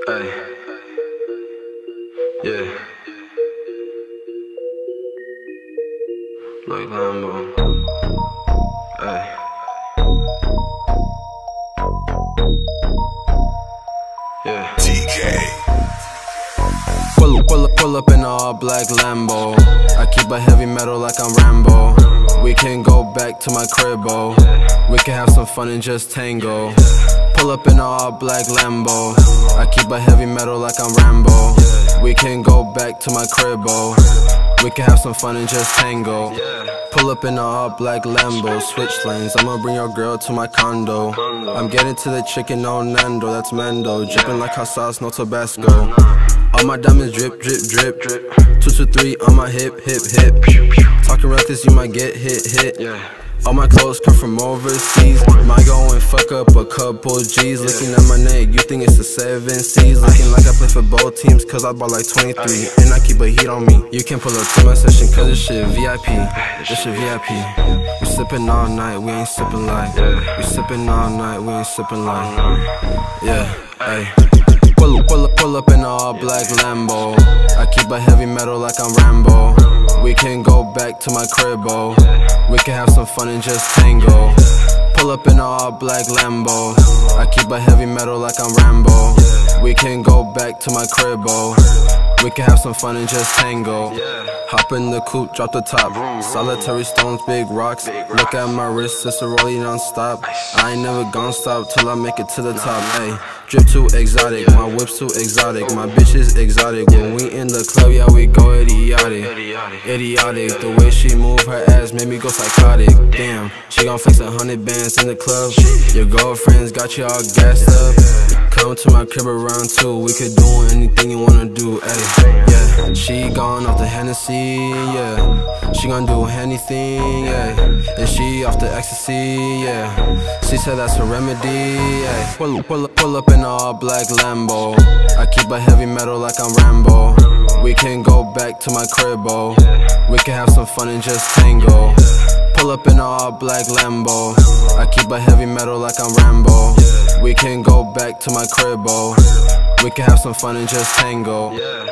Ay, yeah. Like Lambo. Ay. Yeah. TK. Pull up in a all black Lambo. I keep a heavy metal like I'm Rambo. We can go back to my cribbo. We can have some fun and just tango. Pull up in a all black Lambo. I keep a heavy metal like I'm Rambo. We can go back to my cribbo. We can have some fun and just tango. Pull up in a all black Lambo, switch lanes, I'ma bring your girl to my condo. I'm getting to the chicken on Nando, that's Mando. Dripping like hot sauce, no Tabasco. All my diamonds drip, drip, drip. 2 to 3 on my hip, hip, hip. Talking reckless, you might get hit. All my clothes come from overseas. Might go and fuck up a couple G's. Looking at my neck, you think it's the 7 C's. Looking like I play for both teams, cause I bought like 23. And I keep a heat on me. You can pull up to my session, cause this shit VIP. This shit VIP. We sippin' all night, we ain't sippin' like. We sippin' all night, we ain't sippin' like. Yeah, ayy. Pull up in a all black Lambo. I keep a heavy metal like I'm Rambo. We can go back to my cribbo. We can have some fun and just tango. Pull up in a all black Lambo. I keep a heavy metal like I'm Rambo. We can go back to my cribbo. We can have some fun and just tango. Hop in the coupe, drop the top. Solitary stones, big rocks. Look at my wrist, it's a rolling non-stop. I ain't never gon' stop till I make it to the top. Ayy, drip too exotic, my whip's too exotic. My bitch is exotic. When we in the club, yeah, we go idiotic. Idiotic, the way she move her ass made me go psychotic. Damn, she gon' flex 100 bands in the club. Your girlfriends got you all gassed up. Come to my crib around 2, we could do anything you wanna do, ayy, yeah. She gone off the Hennessy, yeah. She gon' do anything, yeah. And she off the ecstasy, yeah. She said that's a remedy, yeah. Pull up in a all black Lambo. I keep a heavy metal like I'm Rambo. We can go back to my cribbo. We can have some fun and just tango. Pull up in a all black Lambo. I keep a heavy metal like I'm Rambo. We can go back to my cribbo. We can have some fun and just tango.